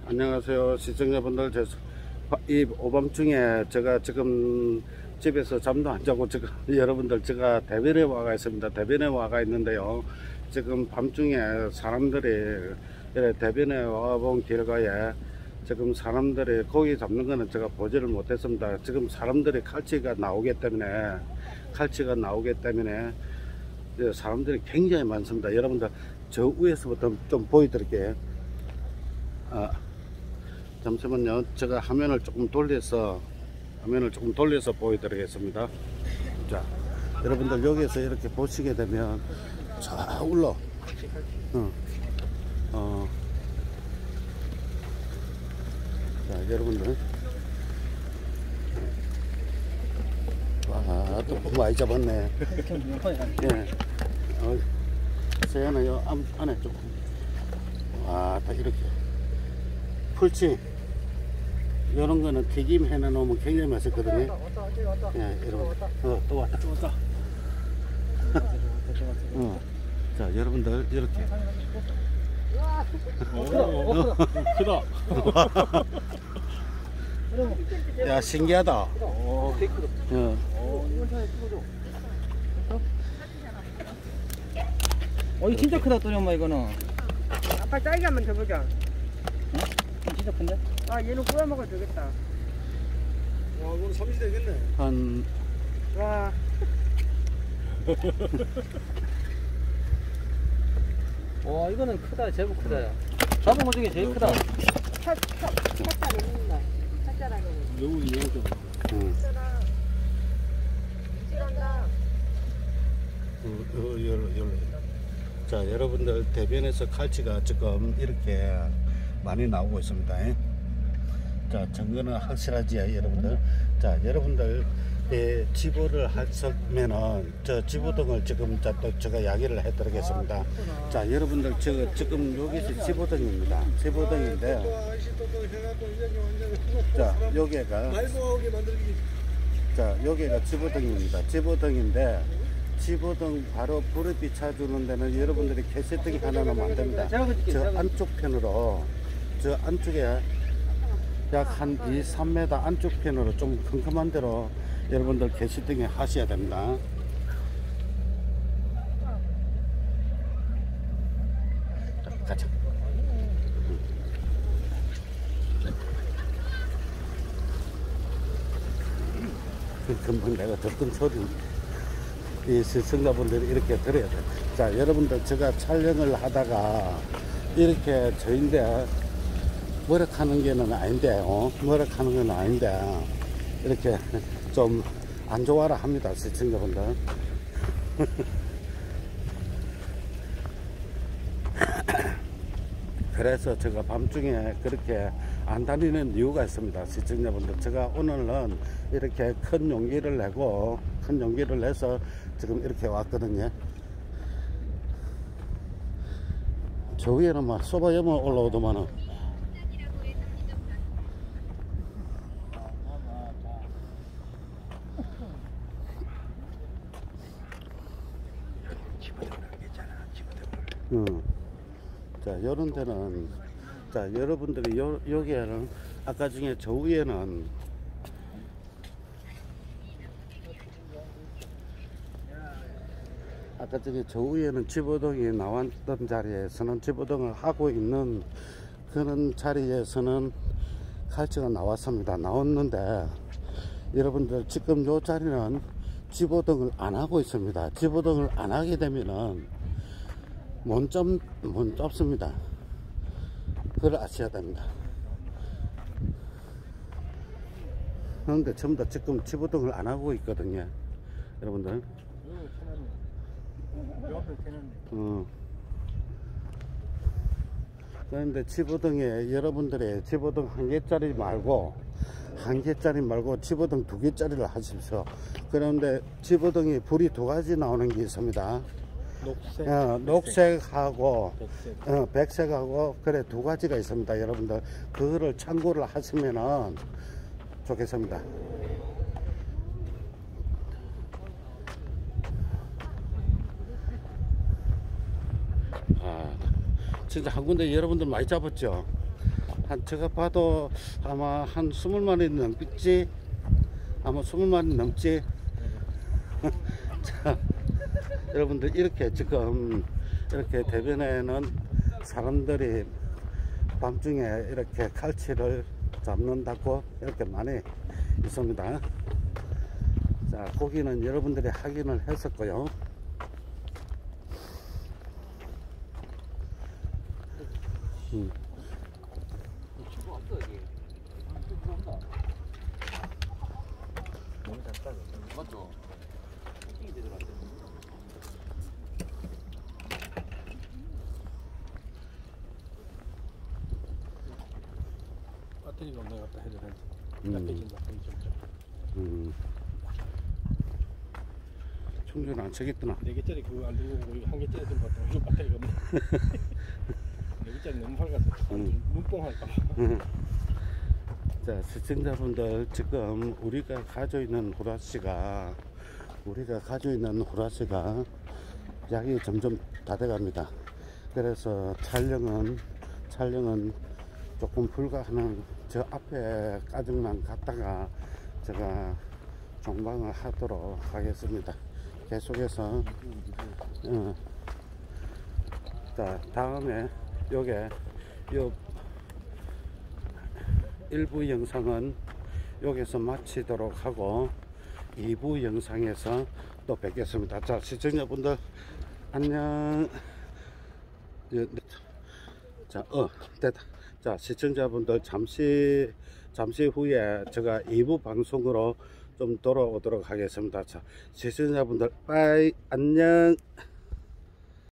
안녕하세요 시청자분들. 이 오밤중에 제가 지금 집에서 잠도 안 자고 지금 여러분들 제가 대변에 와가 있습니다. 대변에 와가 있는데요, 지금 밤중에 사람들이 대변에 와본 결과에 지금 사람들이 고기 잡는 거는 제가 보지를 못했습니다. 지금 사람들이 칼치가 나오기 때문에 사람들이 굉장히 많습니다. 여러분들 저 위에서부터 좀 보여드릴게요. 잠시만요. 제가 화면을 조금 돌려서 보여드리겠습니다. 자, 여러분들 여기에서 이렇게 보시게 되면 자 올라 자, 여러분들 와, 또 많이 잡았네. 예. 세연아 요 안에 조금 와, 다 이렇게 풀치 이런 거는 튀김 해놔 놓으면 굉장히 맛있거든요. 예, 여러분. 또 왔다. 자, 여러분들 이렇게. 크다. 야, 신기하다. 이 진짜 크다 또니 엄마. 이거는 아빠 딸기 한번 줘보자. 응? 진짜 큰데? 얘는 구워 먹어도 되겠다. 와, 그건 삼시 되겠네. 한 와. 와, 이거는 크다. 제법 크다. 야. 잡은 거 중에 제일 크다. 찻잔 있는 거. 찻잔하고. 여우 이용자. 자, 여러분들 대변에서 칼치가 지금 이렇게 많이 나오고 있습니다. 자, 증거는 확실하지 여러분들. 자, 여러분들 집어를 하셨면은 저 집어등을 지금 또 제가 이야기를 해드리겠습니다. 자, 여러분들 지금 여기서 집어등입니다. 집어등인데, 자, 여기가 집어등입니다. 집어등인데, 집어등 바로 불을 비춰주는 데는 여러분들이 개시등이 하나 놓으면 안 됩니다. 저 안쪽 편으로, 저 안쪽에 약 한 2, 3m 안쪽 편으로 좀 컴컴한 데로 여러분들 개시등에 하셔야 됩니다. 가자. 금방 내가 듣던 소리 이 시청자분들이 이렇게 들어야 돼. 자, 여러분들 제가 촬영을 하다가 이렇게 저인데 뭐락하는 게는 아닌데, 뭐락하는 건 아닌데 이렇게 좀 안 좋아라 합니다, 시청자분들. 그래서 제가 밤중에 그렇게 안 다니는 이유가 있습니다, 시청자분들. 제가 오늘은 이렇게 큰 용기를 내서 지금 이렇게 왔거든요. 저 위에는 막 소바염을 올라오더만은. 자, 요런 데는, 자, 여러분들이 여기에는 아까 중에 저 위에는 집어등이 나왔던 자리에서는 집어등을 하고 있는 그런 자리에서는 칼치가 나왔는데, 여러분들 지금 요 자리는 집어등을 안 하고 있습니다. 집어등을 안 하게 되면은 못 잡습니다. 그걸 아셔야 됩니다. 그런데 전부 다 지금 집어등을 안 하고 있거든요, 여러분들. 그런데 집어등에 여러분들의 집어등 한 개짜리 말고 집어등 2개짜리를 하십시오. 그런데 집어등이 불이 2가지 나오는 게 있습니다. 녹색하고 백색하고 그래 2가지가 있습니다. 여러분들 그거를 참고를 하시면은 좋겠습니다. 진짜 한 군데 여러분들 많이 잡았죠. 한 제가 봐도 아마 한 20마리 넘겠지. 아마 20마리 넘지. 자, 여러분들 이렇게 지금 이렇게 대변에는 사람들이 밤중에 이렇게 갈치를 잡는다고 이렇게 많이 있습니다. 자, 고기는 여러분들이 확인을 했었고요. 친구 없어 여기. 친구 없나? 너무 작다. 맞죠? 이 들어갔어. 배터리가 없는 것 같다 해야 되나? 음. 약해진다. 충전 안 차겠구나. 4개짜리 그거 안 들고 오고 이거 1개짜리 들고 갔다. 이거 배터리가 없네. 4개짜리 너무 밝았어. 눈뽕할까 봐. 자, 시청자분들 지금 우리가 가지고 있는 후라시가 약이 점점 다 돼갑니다. 그래서 촬영은 조금 불가하는 저 앞에까지만 갔다가 제가 종방을 하도록 하겠습니다. 계속해서 자, 다음에 요게 요 1부 영상은 여기서 마치도록 하고 2부 영상에서 또 뵙겠습니다. 자, 시청자분들 안녕. 자, 됐다. 자, 시청자분들 잠시 후에 제가 2부 방송으로 좀 돌아오도록 하겠습니다. 자, 시청자분들 빠이 안녕.